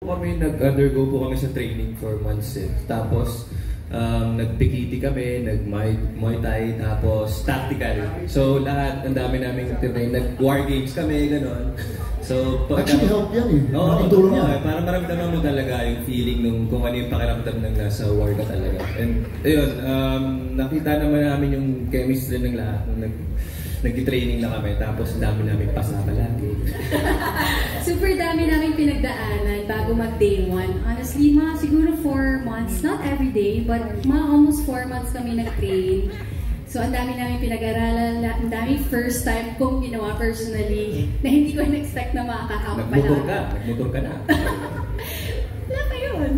Kami nag-undergo po kami sa training for months eh. Tapos nag-pikiti kami, nag-muay thai, tapos tactical. So lahat, ang dami namin train, nag-war games kami, gano'n. So, actually help yan eh. Oo, tulong yan. Para maramdaman mo talaga yung feeling nung kung ano yung pakiramdam ng nasa war ka talaga. And ayun, nakita naman namin yung chemistry ng lahat nung nag-training na kami, tapos dami namin pasama lagi. Super dami namin pinagdaanan bago mag-day 1. Honestly, siguro 4 months, not every day, but almost 4 months kami nag-train. So, ang dami namin pinag-aralan, ang dami first time kong ginawa personally na hindi ko na-expect na makakahawak pa lang. Nagmotor ka na. Wala pa yun.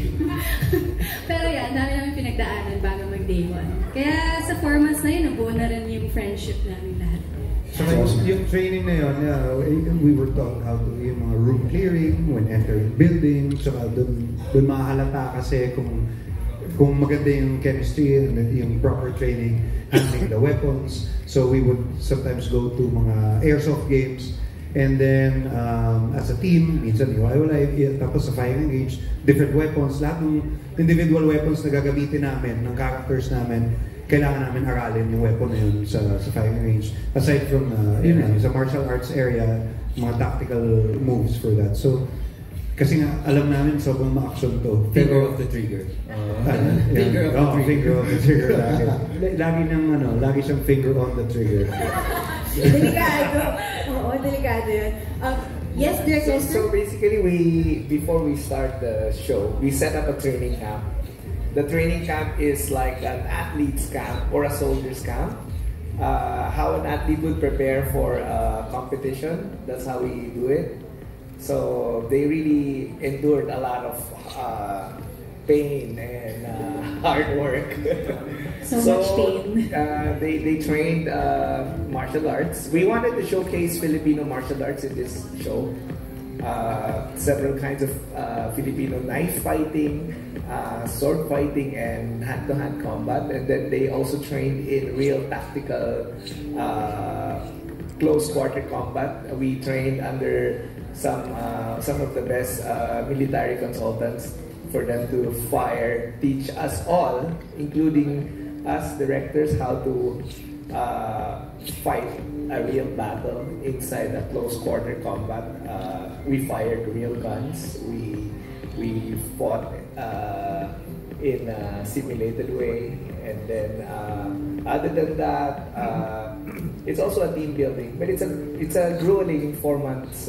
Pero yan, dami namin pinagdaanan bago mag-day 1. Kaya sa 4 months na yun, nabuo na rin yung friendship namin lahat. So, yung training na yun, we were taught how to yung mga room clearing, when entering building, saka doon makahalata kasi kung maganda yung chemistry and yung proper training, handling the weapons. So we would sometimes go to mga airsoft games, and then as a team, minsan iwalay, tapos sa firing range, different weapons, lahat ng individual weapons na gagamitin namin, ng characters namin, kailangan namin aralin yung weapon na yun sa firing range. Aside from sa martial arts area, mga tactical moves for that. So kasi nga, alam namin sobrang ma-action to. Finger of the trigger. Finger of the trigger. Lagi siyang finger on the trigger. Delikado. Oo, delikado yun. Yes, Director. So basically, before we start the show, we set up a training camp. The training camp is like an athlete's camp or a soldier's camp. How an athlete would prepare for a competition, that's how we do it. So they really endured a lot of pain and hard work. So much pain. They trained martial arts. We wanted to showcase Filipino martial arts in this show. Several kinds of Filipino knife fighting, sword fighting, and hand-to-hand combat. And then they also trained in real tactical close quarter combat. We trained under some of the best military consultants for them to teach us all, including us directors, how to fight a real battle inside a close quarter combat. We fired real guns. We fought in a simulated way, and then other than that, it's also a team building, but it's a grueling 4 months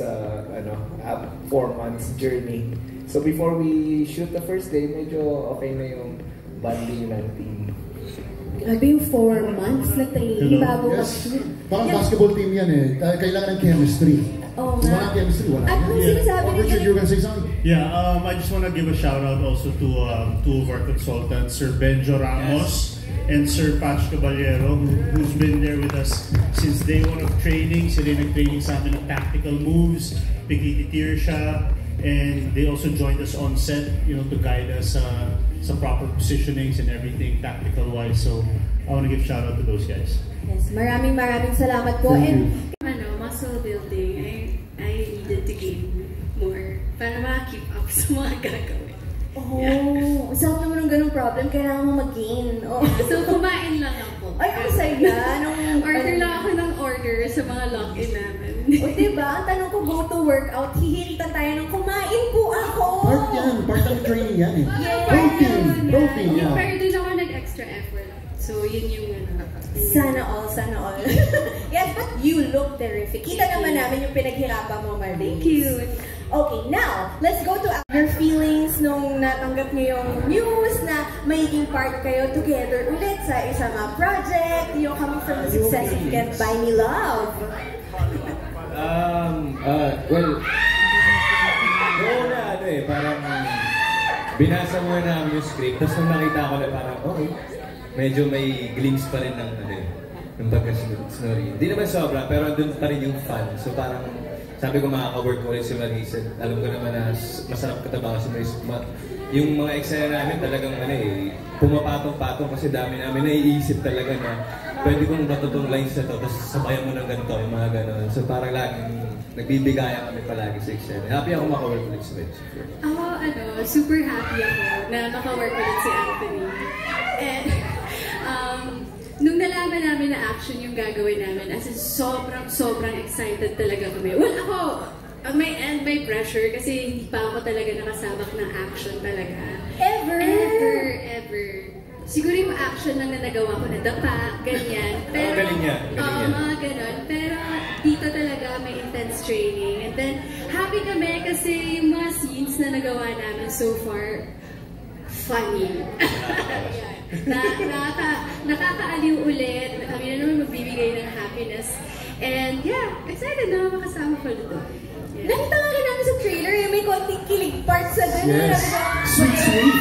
4 months journey. So before we shoot the first day, medyo okay na yung bonding ng team. Grabe yung 4 months na training bago mag-shoot. Parang basketball team yan eh. Kailangan ng chemistry. Oo nga. Walang chemistry, wala. At kung sinasabi rin Richard, you can say something? Yeah, I just want to give a shout out also to two of our consultants, Sir Benjo Ramos and Sir Patch Caballero, who's been there with us since day 1 of training. Sila nag-training sa amin ng tactical moves, pikititir siya, and they also joined us on set, to guide us sa proper positionings and everything tactical-wise. So I want to give shout out to those guys. Yes, maraming salamat po. Muscle building, I needed to gain more para ma-keep up sa mga gagawin. Oh, saan naman ng ganung problem? Kailangan mo mag-gain. Oh. So, kumain lang ako. Ay, ang saya. Order lang ako ng order sa mga lock-in namin. O, diba? Ang tanong ko, go to workout, hihilitan tayo ng kumain po ako. Part ng training yan eh. Yeah. Protein, yeah. Pero doon ako nag-extra effort. So, yun yung Sana all. Yes, but you look terrific. Kita naman namin yung pinaghirapan mo, Marlene. Thank you. Okay, now, let's go to your feelings nung natanggap niyo yung news na magiging part kayo together ulit sa isang project. You're coming from the success of Can't Buy Me Love. Parang binasa mo na yung script, tapos nung nakita ko na parang, okay, medyo may glimpse pa rin ng pagka-snory. Hindi naman sobra, pero andun pa rin yung fun. So parang sabi ko makaka-work ulit si Marisa. Alam ko naman na masarap katabaho si Marisa. Yung mga eksena namin talagang pumapatong-patong kasi dami namin naiisip talaga na pwede kong matutong lines na to, tapos sabayan mo ng ganito, yung mga gano'n. So parang laging nagbibigayan kami palagi sa eksena. Happy ako maka-work ulit si Marisa. Ako, super happy ako na maka-work ulit si Anthony. And, nung nalaman namin na action yung gagawin namin, as in sobrang excited talaga kami. Well, ako, may pressure kasi hindi pa ako talaga nakasabak ng action talaga. Ever? Siguro yung action lang na nagawa ko na dapa, ganyan. Pero, galing niya. mga ganon. Pero dito talaga may intense training. And then, happy kami kasi yung mga scenes na nagawa namin so far, funny. Nakakaaliw ulit. Kami na naman magbibigay ng happiness. And yeah, excited na makasama ko dito. Yeah. Nakita nga rin namin sa trailer, yung may konting kilig parts sa gano'n. Yes. Sweet.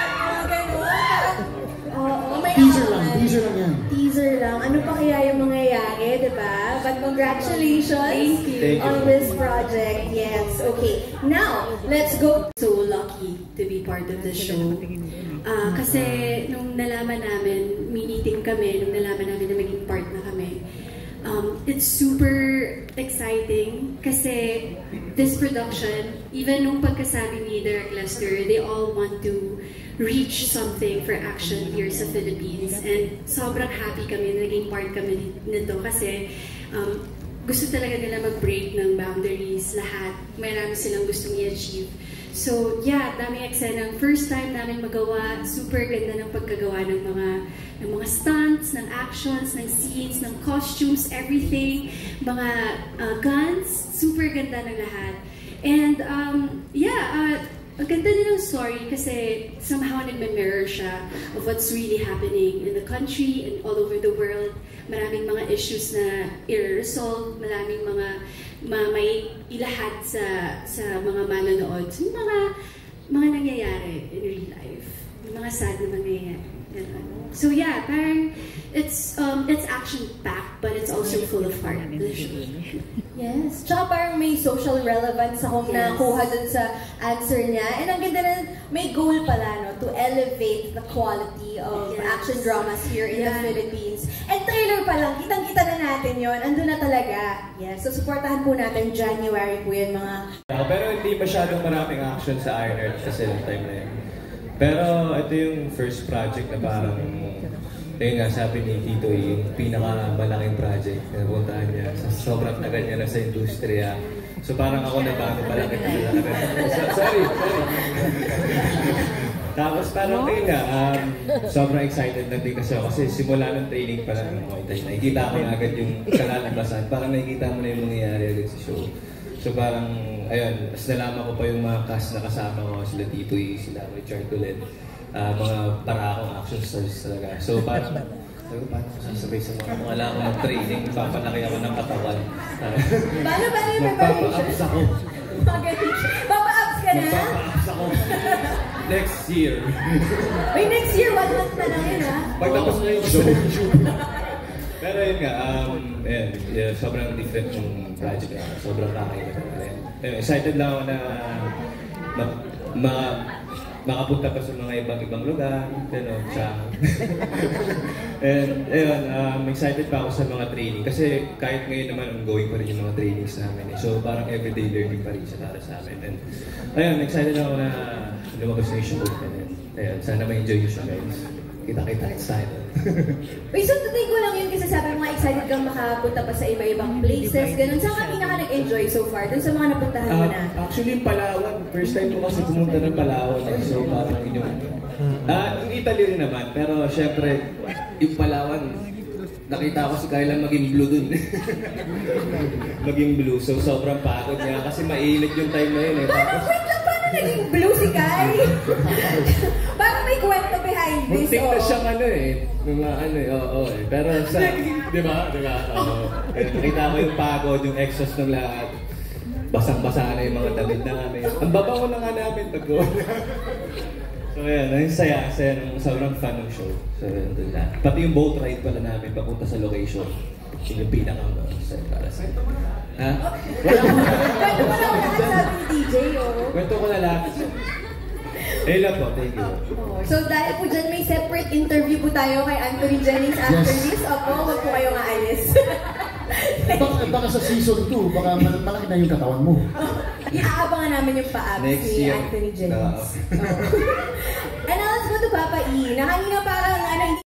Teaser lang yan. Teaser lang. Ano pa kaya yung mangyayari, diba? But congratulations Thank you. on this project. Yes, okay. Now, let's go. So lucky to be part of the show. Kasi nung nalaman namin, meeting kami, nung nalaman namin na maging part na kami, it's super exciting kasi this production, even nung pagkasabi ni Derek Lester, they all want to reach something for action here sa Philippines. And sobrang happy kami na naging part kami nito kasi gusto talaga nila mag-break ng boundaries lahat. Marami silang gustong i-achieve. So yeah, daming eksena. First time namin magawa, super ganda ng pagkagawa ng mga stunts, ng actions, ng scenes, ng costumes, everything, mga guns, super ganda ng lahat. And ang ganda din ng story kasi somehow nagme-mirror siya of what's really happening in the country and all over the world. Maraming mga issues na i-resolve, maraming mga may ilahad sa mga manonood. So, mga nangyayari in real life. Yung mga sad na mangyayari. So yeah, parang it's action-packed but it's also full of heart. Yes. Tsaka parang may social relevance akong nakuha dun sa answer niya. And ang ganda na, may goal pala, no? To elevate the quality of action dramas here in the Philippines. And trailer pa lang, kitang-kita na natin yon. Andun na talaga. Yes. So, supportahan po natin January po yun, mga... Pero hindi masyadong maraming action sa Iron Earth kasi yung time na yun. Pero ito yung first project na parang, yun nga sabi ni Tito, yung pinakamalaking project na puntahan niya. Sobrang tagal niya na sa industriya. So parang ako na bago pala kita. Sorry. Tapos parang yun nga, sobrang excited na din kasi ako kasi simula ng training pa lang ng Muay Thai. Nakikita ko na agad yung kalalabasan. Parang nakikita mo na yung mangyayari agad sa show. So parang, ayun, as nalaman ko pa yung mga cast na kasama ko, sila Tito E, sila Richard Tulet, mga para-akong action stars talaga. So parang, paano ko sasabay sa mga wala akong mag-training, papalaki ako ng katawan. Paano yung preparation? Magpapa-ups ako. Papa-ups ka na? Magpapa-ups ako. Next year. Wait, next year, 1 month na lang yun, ha? Pagtapos na yung show. Pero yun nga, sobrang different yung project na. Sobrang kakaiba. Excited lang ako na makapunta pa sa mga ibang lugar. And ayun, excited pa ako sa mga training. Kasi kahit ngayon naman, ongoing pa rin yung mga trainings namin. So parang everyday learning pa rin siya para sa amin. And ayun, excited ako na lumabas na yung show. Ayun, sana ma-enjoy yung show, guys. Kita-kita tayo. Wait, so today ko lang yun kasi sabi mo nga excited kang makapunta pa sa iba-ibang places, ganun. Saan ka pinaka-nag-enjoy so far? Dun sa mga napuntahan mo na? Actually, yung Palawan. First time ko kasi pumunta ng Palawan. So parang yung Italy rin naman. Pero syempre, yung Palawan, nakita ko si Kyla maging blue dun. Maging blue. So sobrang pagod niya kasi mainit yung time na yun. Parang wait lang, paano naging blue si Kai? Parang may kwento behind this. Muntik na siyang Pero sa, di ba? Nakita ko yung pagod, yung exhaust ng lahat. Basang-basa na yung mga damit namin. Ang babaw na nga namin, pagko. So yan, ang saya ng sobrang fun ng show. So yun, pati yung boat ride pala namin papunta sa location. Siya yung pinaka-set para sa ha? Kwento mo na lahat sabi ni DJ, oh. Kwento ko na lahat. Ayun lang po, thank you. So dahil po dyan, may separate interview po tayo kay Anthony Jennings after this. Opo, wag po kayong aalis. Baka sa season 2, baka malaki na yung katawan mo. Iaabangan namin yung pa-abs Next ni year. Anthony Jennings. And now let's go to Papa E. Kanina